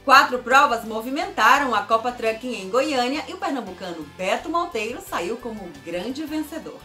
4 provas movimentaram a Copa Truck em Goiânia e o pernambucano Beto Monteiro saiu como o grande vencedor.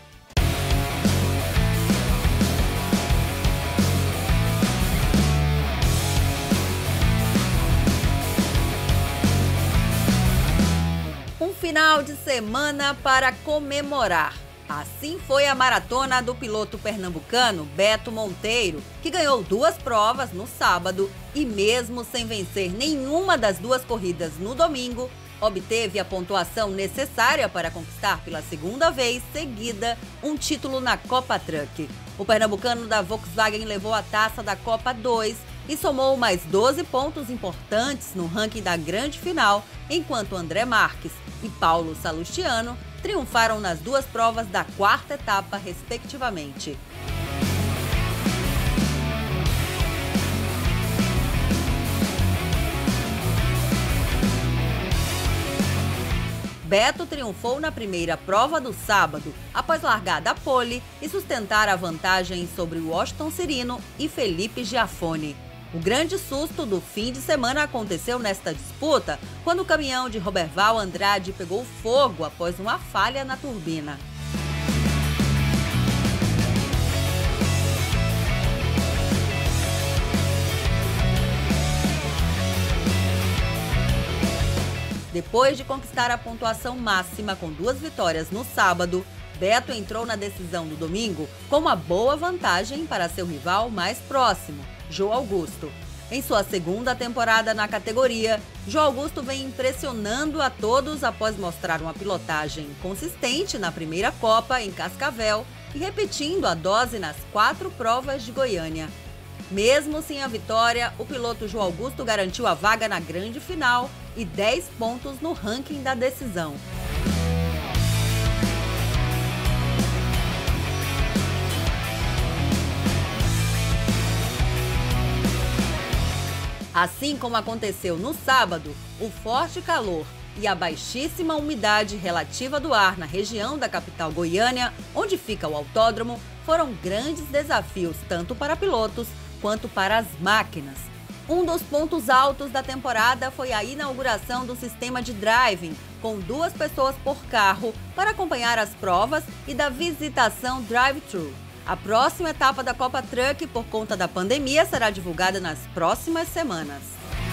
Um final de semana para comemorar. Assim foi a maratona do piloto pernambucano Beto Monteiro, que ganhou 2 provas no sábado e mesmo sem vencer nenhuma das 2 corridas no domingo, obteve a pontuação necessária para conquistar pela 2ª vez seguida um título na Copa Truck. O pernambucano da Volkswagen levou a taça da Copa 2 e somou mais 12 pontos importantes no ranking da grande final, enquanto André Marques e Paulo Salustiano triunfaram nas 2 provas da 4ª etapa, respectivamente. Beto triunfou na primeira prova do sábado, após largar da pole e sustentar a vantagem sobre Washington Cirino e Felipe Giafone. O grande susto do fim de semana aconteceu nesta disputa, quando o caminhão de Roberval Andrade pegou fogo após uma falha na turbina. Depois de conquistar a pontuação máxima com 2 vitórias no sábado, Beto entrou na decisão do domingo com uma boa vantagem para seu rival mais próximo, João Augusto. Em sua 2ª temporada na categoria, João Augusto vem impressionando a todos após mostrar uma pilotagem consistente na primeira Copa em Cascavel e repetindo a dose nas 4 provas de Goiânia. Mesmo sem a vitória, o piloto João Augusto garantiu a vaga na grande final e 10 pontos no ranking da decisão. Assim como aconteceu no sábado, o forte calor e a baixíssima umidade relativa do ar na região da capital Goiânia, onde fica o autódromo, foram grandes desafios tanto para pilotos quanto para as máquinas. Um dos pontos altos da temporada foi a inauguração do sistema de driving, com 2 pessoas por carro, para acompanhar as provas e da visitação drive-thru. A próxima etapa da Copa Truck, por conta da pandemia, será divulgada nas próximas semanas.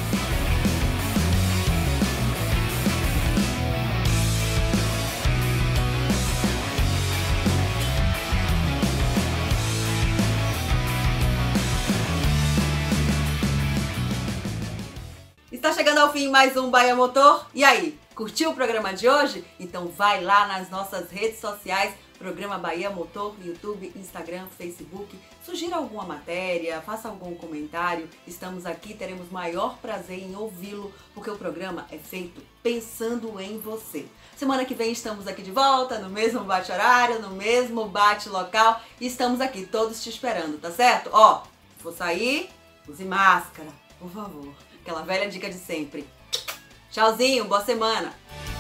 Está chegando ao fim mais um Bahia Motor. E aí, curtiu o programa de hoje? Então vai lá nas nossas redes sociais, Programa Bahia Motor, YouTube, Instagram, Facebook. Sugira alguma matéria, faça algum comentário. Estamos aqui, teremos maior prazer em ouvi-lo, porque o programa é feito pensando em você. Semana que vem estamos aqui de volta, no mesmo bate-horário, no mesmo bate-local. E estamos aqui todos te esperando, tá certo? Ó, se for sair, use máscara, por favor. Aquela velha dica de sempre. Tchauzinho, boa semana!